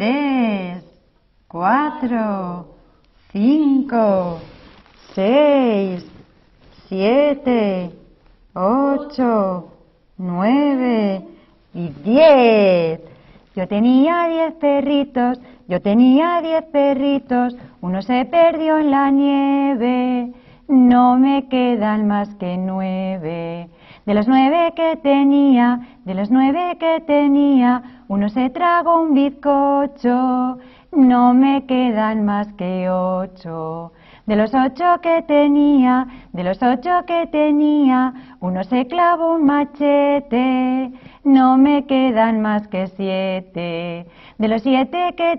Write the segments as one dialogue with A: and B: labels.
A: 3, 4, 5, 6, 7, 8, 9 y 10. Yo tenía 10 perritos, uno se perdió en la nieve, no me quedan más que 9. De los 9 que tenía, uno se tragó un bizcocho, no me quedan más que 8. De los 8 que tenía, uno se clavó un machete, no me quedan más que 7. De los 7 que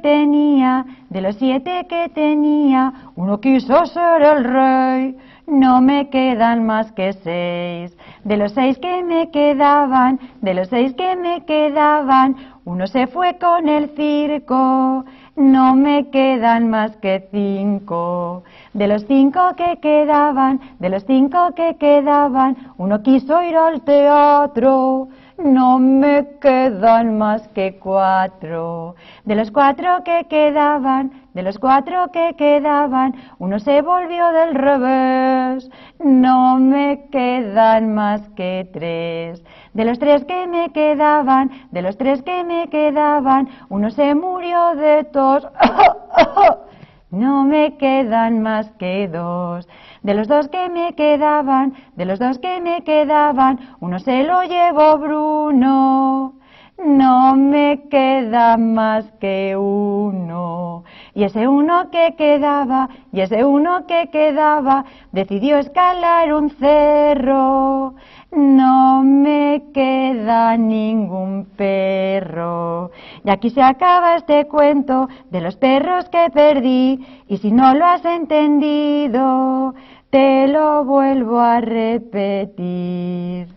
A: tenía, uno quiso ser el rey, no me quedan más que 6. De los 6 que me quedaban, uno se fue con el circo, no me quedan más que 5. De los 5 que quedaban, uno quiso ir al teatro, no me quedan más que 4. De los 4 que quedaban, uno se volvió del revés, no me quedan más que 3. De los 3 que me quedaban, uno se murió de tos, no me quedan más que 2. De los 2 que me quedaban, uno se lo llevó Bruno, no me queda más que 1. Y ese uno que quedaba, decidió escalar un cerro, no me queda ningún perro. Y aquí se acaba este cuento de los perros que perdí, y si no lo has entendido, te lo vuelvo a repetir.